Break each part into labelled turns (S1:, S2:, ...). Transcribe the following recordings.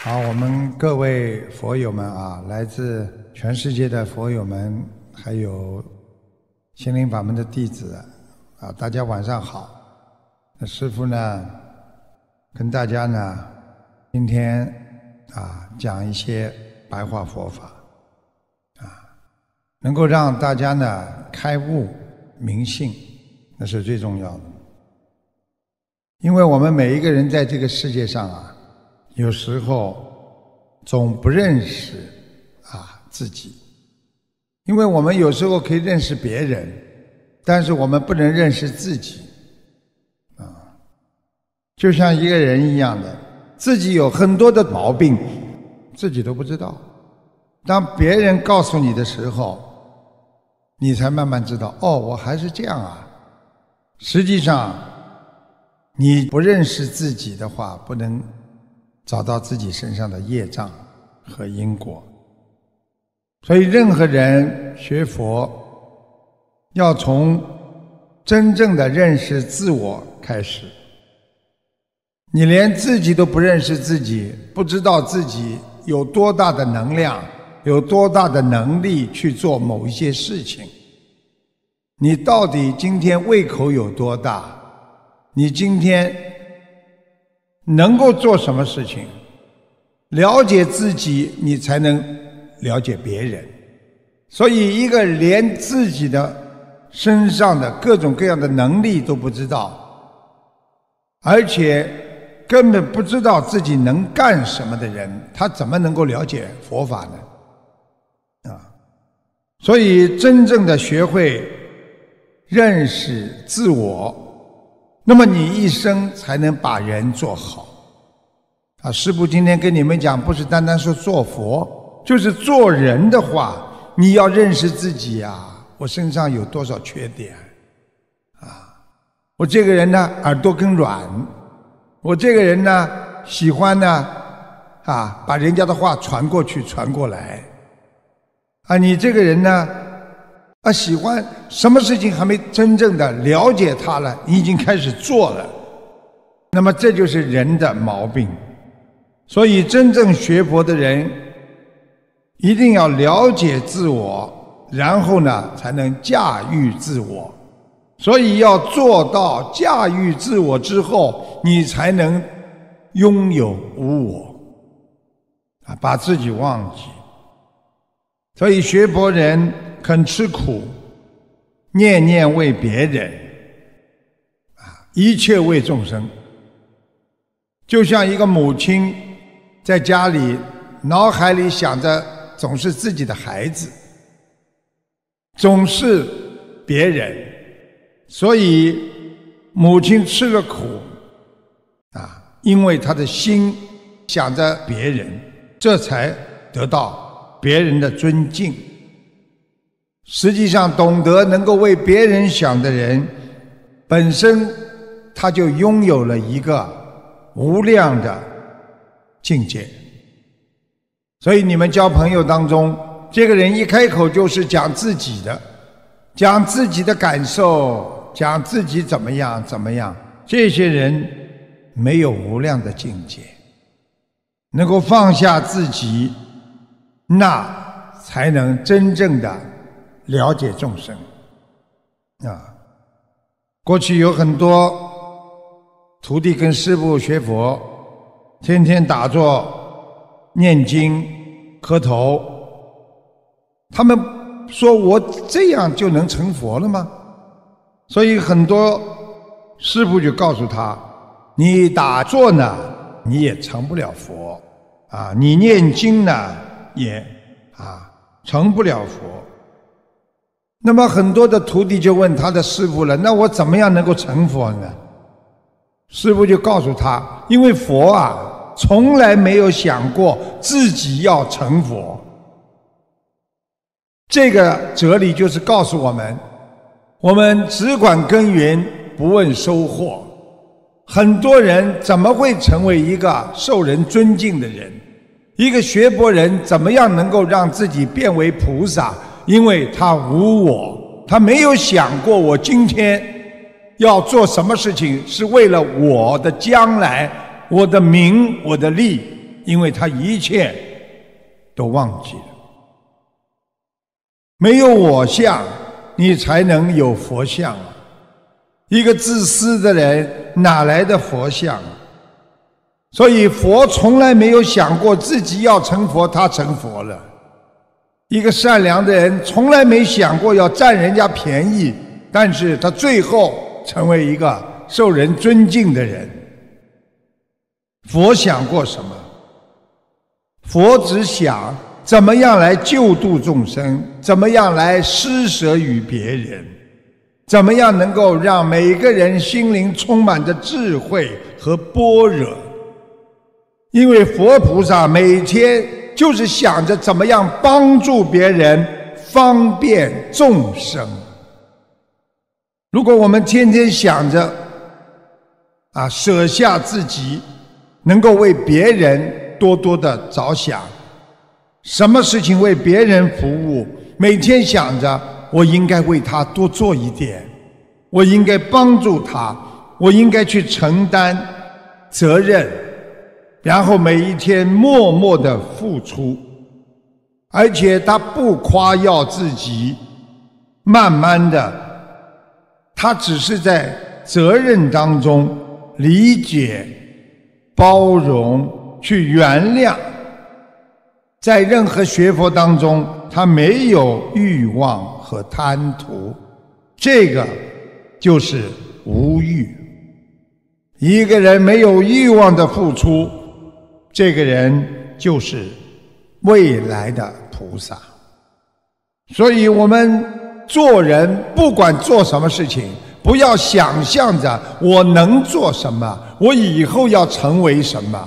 S1: 好，我们各位佛友们啊，来自全世界的佛友们，还有心灵法门的弟子啊，大家晚上好。那师父呢，跟大家呢，今天讲一些白话佛法能够让大家呢开悟明信，那是最重要的。因为我们每一个人在这个世界上有时候总不认识自己，因为我们有时候可以认识别人，但是我们不能认识自己就像一个人一样的，自己有很多的毛病，自己都不知道。当别人告诉你的时候，你才慢慢知道，哦，我还是这样实际上你不认识自己的话，不能找到自己身上的业障和因果。所以任何人学佛要从真正的认识自我开始。你连自己都不认识自己，不知道自己有多大的能量，有多大的能力去做某一些事情，你到底今天胃口有多大，你今天能够做什么事情，了解自己，你才能了解别人。所以一个连自己的身上的各种各样的能力都不知道，而且根本不知道自己能干什么的人，他怎么能够了解佛法呢？所以真正的学会认识自我，那么你一生才能把人做好师父今天跟你们讲，不是单单说做佛，就是做人的话，你要认识自己我身上有多少缺点我这个人呢耳朵更软，我这个人呢喜欢呢把人家的话传过去传过来你这个人呢喜欢什么事情还没真正的了解它了，你已经开始做了，那么这就是人的毛病。所以真正学佛的人一定要了解自我，然后呢才能驾驭自我。所以要做到驾驭自我之后，你才能拥有无我把自己忘记。所以学佛人肯吃苦，念念为别人一切为众生。就像一个母亲在家里脑海里想着总是自己的孩子，总是别人，所以母亲吃了苦因为她的心想着别人，这才得到别人的尊敬。实际上懂得能够为别人想的人，本身他就拥有了一个无量的境界。所以你们交朋友当中，这个人一开口就是讲自己的，讲自己的感受，讲自己怎么样怎么样，这些人没有无量的境界。能够放下自己，那才能真正的了解众生过去有很多徒弟跟师父学佛，天天打坐念经磕头，他们说我这样就能成佛了吗？所以很多师父就告诉他，你打坐呢你也成不了佛你念经呢也成不了佛。那么很多的徒弟就问他的师父了，那我怎么样能够成佛呢？师父就告诉他，因为佛从来没有想过自己要成佛。这个哲理就是告诉我们只管耕耘不问收获。很多人怎么会成为一个受人尊敬的人？一个学佛人怎么样能够让自己变为菩萨？因为他无我，他没有想过我今天要做什么事情是为了我的将来，我的名，我的利， 因为他一切都忘记了。没有我相，你才能有佛相啊！一个自私的人哪来的佛相啊？所以佛从来没有想过自己要成佛，他成佛了。一个善良的人从来没想过要占人家便宜，但是他最后成为一个受人尊敬的人。佛想过什么？佛只想怎么样来救度众生，怎么样来施舍于别人，怎么样能够让每个人心灵充满着智慧和般若。因为佛菩萨每天就是想着怎么样帮助别人，方便众生。如果我们天天想着舍下自己，能够为别人多多的着想，什么事情为别人服务，每天想着我应该为他多做一点，我应该帮助他，我应该去承担责任，然后每一天默默的付出，而且他不夸耀自己，慢慢的他只是在责任当中理解、包容、去原谅。在任何学佛当中，他没有欲望和贪图，这个就是无欲。一个人没有欲望的付出，这个人就是未来的菩萨。所以我们做人不管做什么事情，不要想象着我能做什么，我以后要成为什么，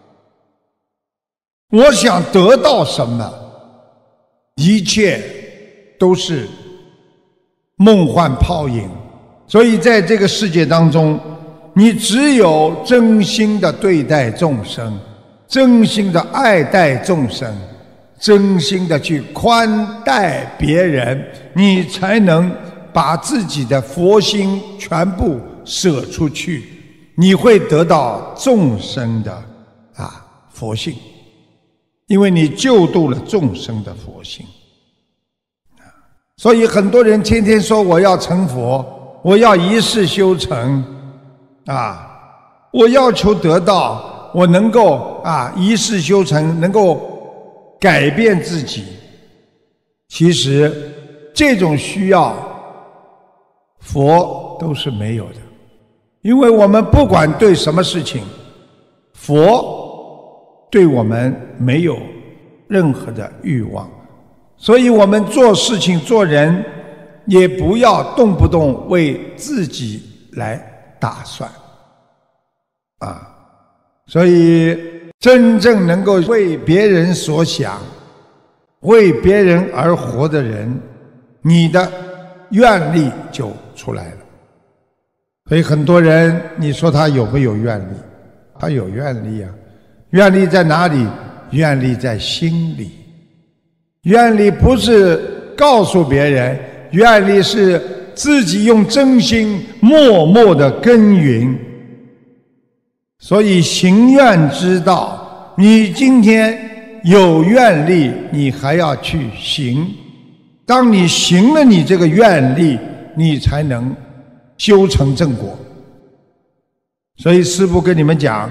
S1: 我想得到什么，一切都是梦幻泡影。所以在这个世界当中，你只有真心的对待众生，真心的爱戴众生，真心的去宽待别人，你才能把自己的佛心全部舍出去，你会得到众生的佛性，因为你救度了众生的佛性。所以很多人天天说我要成佛，我要一世修成我要求得到，我能够一世修成，能够改变自己。其实这种需要佛都是没有的，因为我们不管对什么事情，佛对我们没有任何的欲望，所以我们做事情做人也不要动不动为自己来打算所以真正能够为别人所想，为别人而活的人，你的愿力就出来了。所以很多人你说他有没有愿力？他有愿力啊。愿力在哪里？愿力在心里。愿力不是告诉别人，愿力是自己用真心默默地耕耘。所以行愿之道，你今天有愿力，你还要去行。当你行了你这个愿力，你才能修成正果。所以师父跟你们讲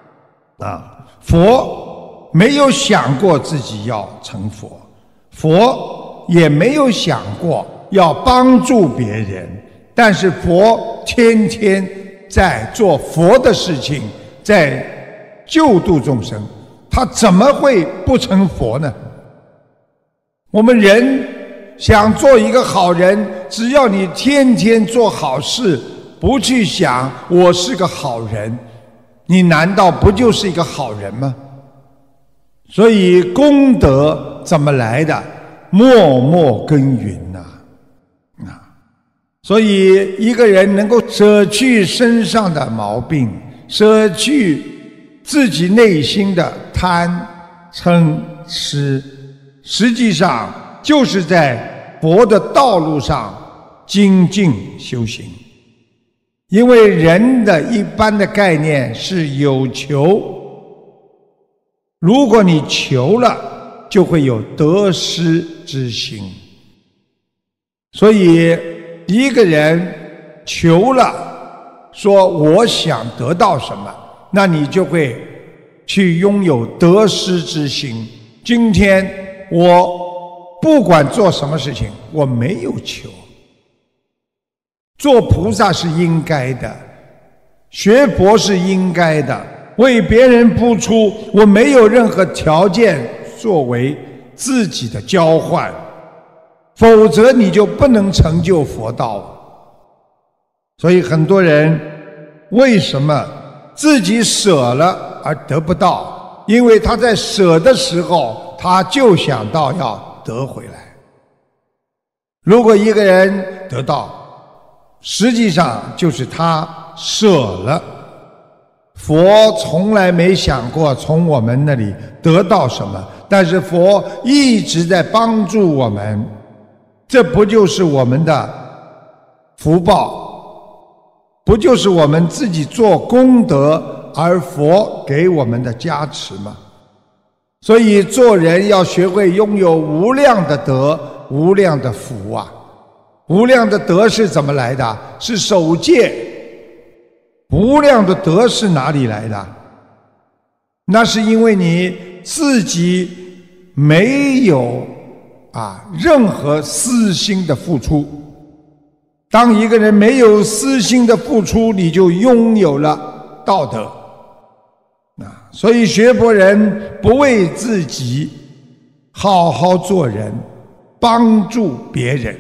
S1: 佛没有想过自己要成佛，佛也没有想过要帮助别人，但是佛天天在做佛的事情，在救度众生，他怎么会不成佛呢？我们人想做一个好人，只要你天天做好事，不去想我是个好人，你难道不就是一个好人吗？所以功德怎么来的？默默耕耘所以一个人能够舍去身上的毛病，舍去自己内心的贪嗔痴，实际上就是在佛的道路上精进修行。因为人的一般的概念是有求如果你求了，就会有得失之心。所以一个人求了，说我想得到什么，那你就会去拥有得失之心。今天我不管做什么事情，我没有求。做菩萨是应该的，学佛是应该的，为别人付出，我没有任何条件作为自己的交换，否则你就不能成就佛道。所以很多人为什么自己舍了而得不到？因为他在舍的时候，他就想到要得回来。如果一个人得到，实际上就是他舍了。佛从来没想过从我们那里得到什么，但是佛一直在帮助我们，这不就是我们的福报？不就是我们自己做功德而佛给我们的加持吗？所以做人要学会拥有无量的德，无量的福啊！无量的德是怎么来的？是守戒。无量的德是哪里来的？那是因为你自己没有任何私心的付出。当一个人没有私心的付出，你就拥有了道德。所以学佛人不为自己，好好做人，帮助别人。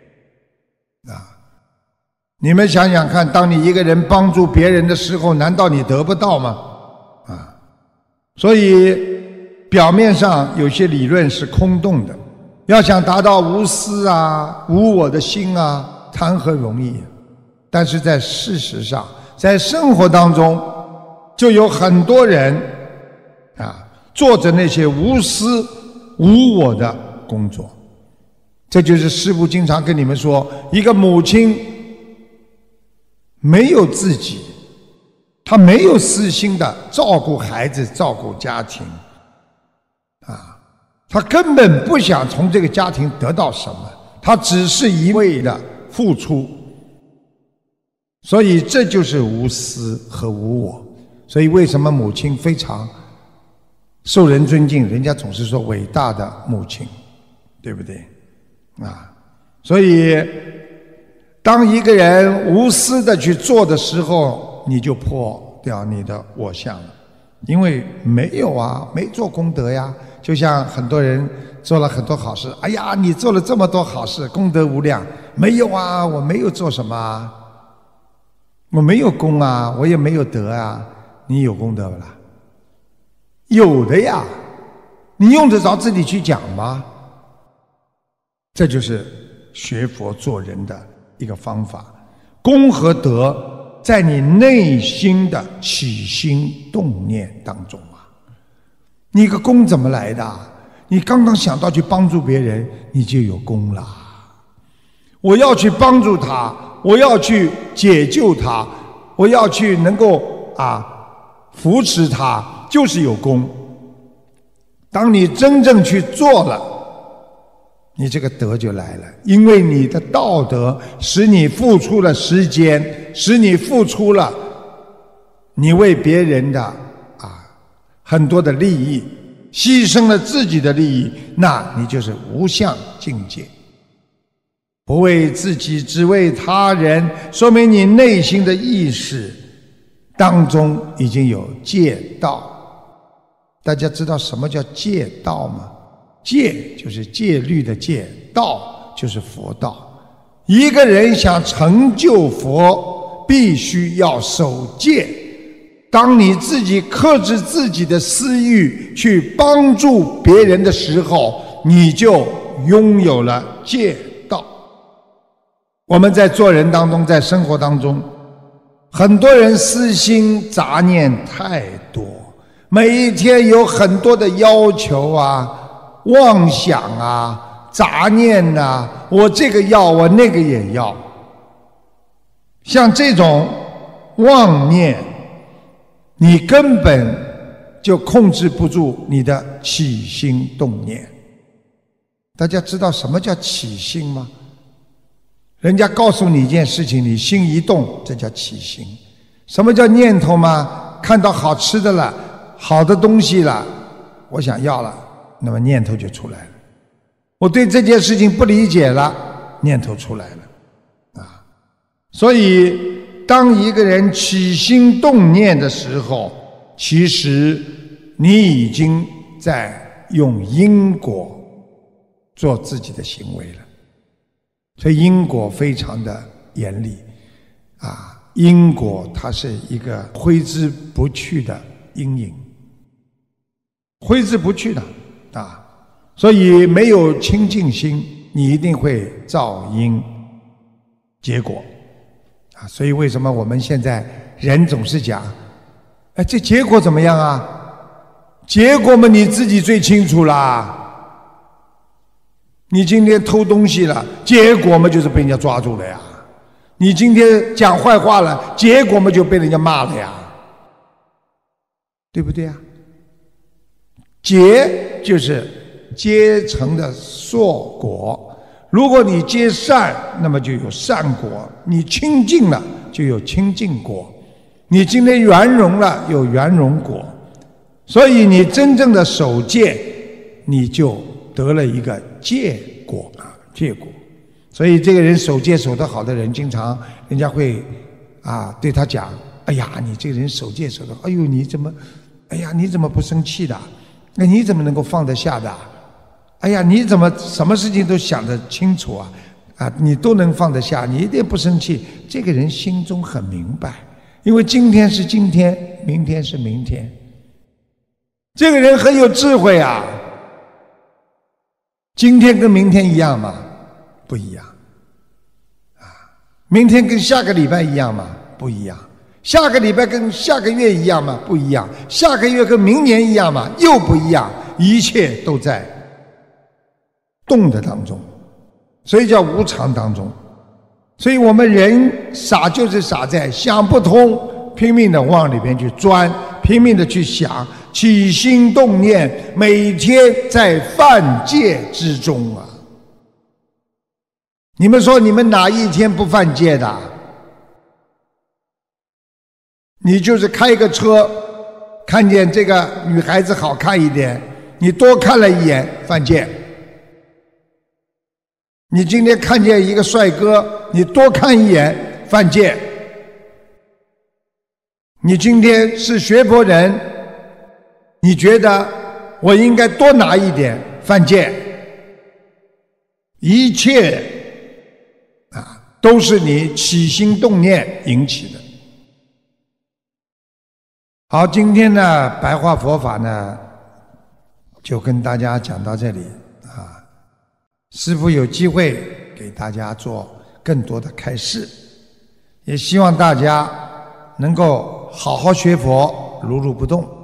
S1: 你们想想看，当你一个人帮助别人的时候，难道你得不到吗？所以表面上有些理论是空洞的，要想达到无私无我的心谈何容易？但是在事实上，在生活当中，就有很多人做着那些无私无我的工作。这就是师父经常跟你们说，一个母亲没有自己，她没有私心的照顾孩子，照顾家庭她根本不想从这个家庭得到什么，她只是一味的付出。所以这就是无私和无我。所以为什么母亲非常受人尊敬？人家总是说伟大的母亲，对不对？所以当一个人无私的去做的时候，你就破掉你的我相了。因为没有没做功德呀。就像很多人做了很多好事，哎呀，你做了这么多好事，功德无量。没有我没有做什么我没有功我也没有德你有功德不啦？有的呀，你用得着自己去讲吗？这就是学佛做人的一个方法。功和德在你内心的起心动念当中你个功怎么来的？你刚刚想到去帮助别人，你就有功了。我要去帮助他，我要去解救他，我要去能够扶持他，就是有功。当你真正去做了，你这个德就来了。因为你的道德使你付出了时间，使你付出了你为别人的很多的利益，牺牲了自己的利益，那你就是无相境界。不为自己，只为他人，说明你内心的意识当中已经有戒道。大家知道什么叫戒道吗？戒就是戒律的戒，道就是佛道。一个人想成就佛，必须要守戒。当你自己克制自己的私欲，去帮助别人的时候，你就拥有了戒道。我们在做人当中，在生活当中，很多人私心杂念太多，每一天有很多的要求妄想杂念我这个要，我那个也要。像这种妄念，你根本就控制不住你的起心动念。大家知道什么叫起心吗？人家告诉你一件事情，你心一动，这叫起心。什么叫念头吗？看到好吃的了，好的东西了，我想要了，那么念头就出来了。我对这件事情不理解了，念头出来了。所以当一个人起心动念的时候，其实你已经在用因果做自己的行为了。所以因果非常的严厉因果它是一个挥之不去的阴影，挥之不去的所以没有清净心，你一定会造因结果所以为什么我们现在人总是讲这结果怎么样啊？结果嘛你自己最清楚啦。你今天偷东西了，结果嘛就是被人家抓住了呀。你今天讲坏话了，结果嘛就被人家骂了呀，对不对呀？结就是结成的硕果，如果你结善，那么就有善果；你清净了，就有清净果；你今天圆融了，有圆融果。所以你真正的守戒，你就得了一个戒果戒果。所以这个人守戒守得好的人，经常人家会对他讲：哎呀，你这个人守戒守得好，哎呦你怎么不生气的？那你怎么能够放得下的？哎呀，你怎么什么事情都想得清楚你都能放得下，你一点不生气。这个人心中很明白，因为今天是今天，明天是明天。这个人很有智慧今天跟明天一样吗？不一样明天跟下个礼拜一样吗？不一样。下个礼拜跟下个月一样吗？不一样。下个月跟明年一样吗？又不一样。一切都在动的当中，所以叫无常当中。所以我们人傻就是傻在想不通，拼命的往里边去钻，拼命的去想，起心动念，每天在犯戒之中你们说你们哪一天不犯戒的？你就是开个车，看见这个女孩子好看一点，你多看了一眼，犯戒。你今天看见一个帅哥，你多看一眼，犯戒。你今天是学佛人，你觉得我应该多拿一点，犯戒。一切都是你起心动念引起的。好，今天呢白话佛法呢就跟大家讲到这里师父有机会给大家做更多的开示，也希望大家能够好好学佛，如如不动。